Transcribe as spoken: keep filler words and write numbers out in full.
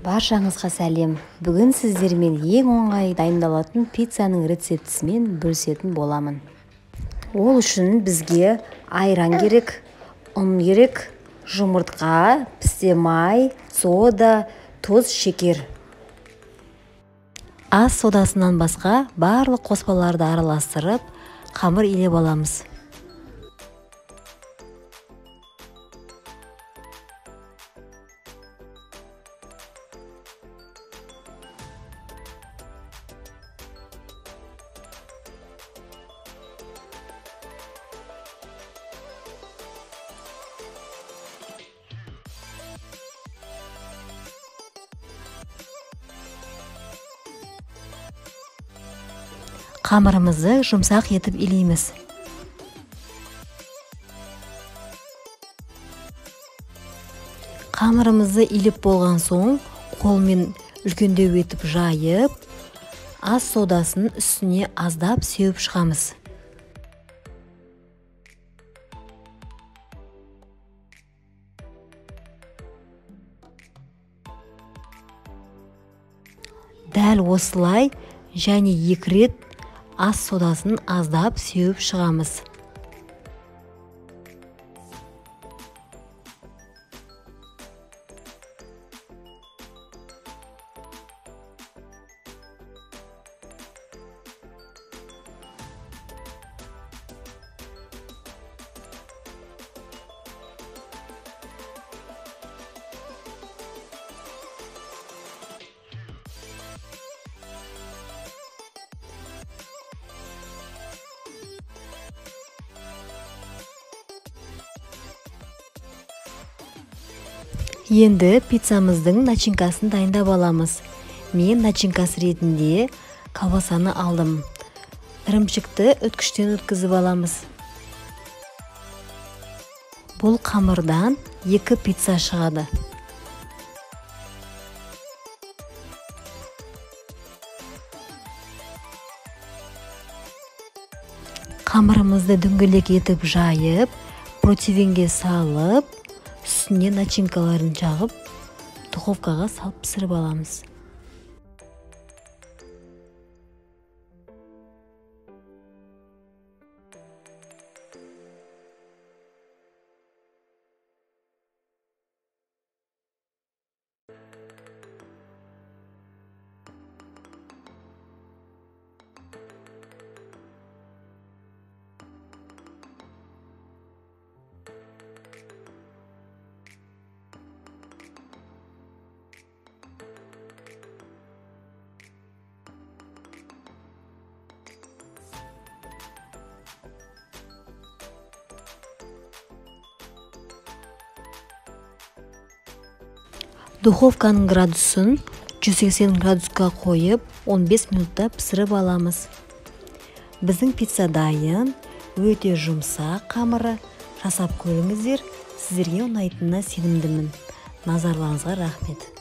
Баршаңызға сәлем. Бүгін сіздермен ең оңай дайындалатын пиццаның рецептісімен бөлісетін боламын. Ол үшін бізге айран керек, ұн керек, жұмыртқа, пісте май, сода, тұз, шекер. Ас содасынан басқа барлық қоспаларды араластырып, қамыр илеп аламыз. Қамырымызды жұмсақ етіп илейміз. Қамырымызды илеп болған соң, қолмен үлкендеу етіп жайып, ас содасын үстіне аздап сеуіп шығамыз. Дәл осылай және екі рет ас содасын аздап сеуіп шығамыз. Енді пиццамыздың начинкасын дайындап аламыз. Мен начинкасы ретінде колбасаны алдым. Ірімшікті өткіштен өткізіп аламыз. Бұл қамырдан екі пицца шығады. Қамырымызды дөңгелек етіп жайып, противенге салып, үстіне начинкаларын жағып, духовкаға салып пісіріп аламыз. Духовканың градусын жүз сексен градусқа қойып, он бес минутта пісіріп аламыз. Біздің пицца дайын, өте жұмсақ қамыры. Жасап көріңіздер, сіздерге ұнайтынына сенімдімін. Назарларыңызға рахмет.